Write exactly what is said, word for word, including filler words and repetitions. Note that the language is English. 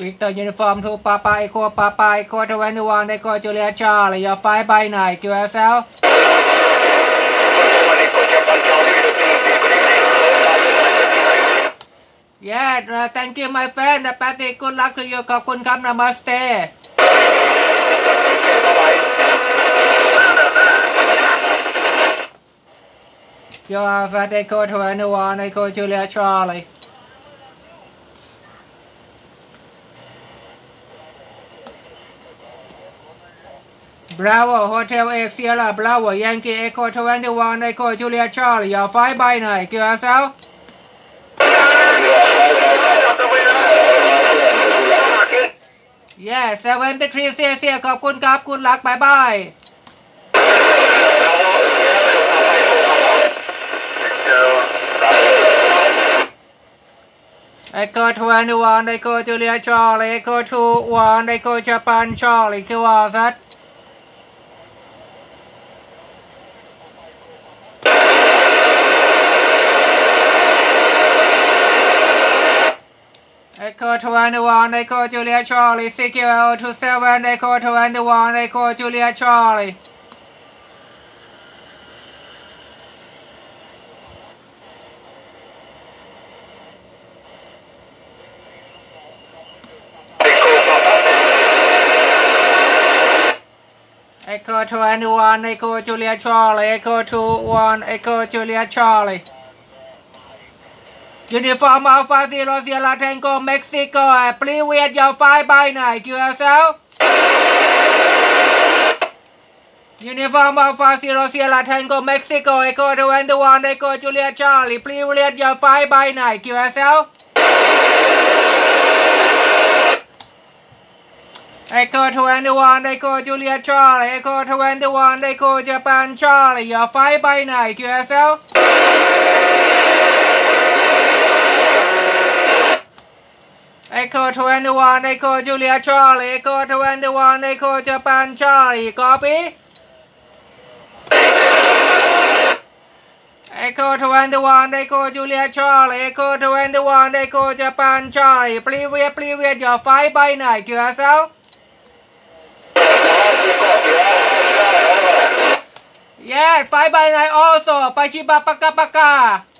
Victor Uniform to Papa Echo Papa Echo twenty-one Echo Juliet Charlie your five by nine Q S L Yeah uh, thank you my friend Patty good luck to you ขอบคุณครับ Namaste Q Alpha Echo twenty-one Echo Juliet Charlie Bravo Hotel X Sierra Bravo Yankee Echo twenty-one Echo Juliet Charlie your five by nine Q S L Yeah seventy-three เสียเสียขอบคุณครับคุณรักบายบาย Echo twenty-one Echo Juliet Charlie Echo two-one Echo Japan Charlie Q R Z Echo twenty-one Echo Juliet Charlie C Q L twenty-seven Echo twenty-one Echo Juliet Charlie Echo twenty-one Echo Juliet Charlie Echo two-one Echo Juliet Charlie Uniform Alpha Zero Sierra Tango Mexico Привет your five by nine Q S L Uniform Alpha Zero Sierra Tango Mexico Echo twenty-one Echo Juliet Charlie Привет your five by nine Q S L Echo twenty-one Echo Juliet Charlie Echo twenty-one Echo Japan Charlie your five by nine Q S L Echo twenty-one Echo Juliet Charlie Echo twenty-one Echo Japan Charlie copy Echo twenty-one Echo Juliet Charlie Echo twenty-one Echo Japan Charlie Привет привет your five by nine Q S L Yeah five by nine also ไปชิบะปากกาปากกา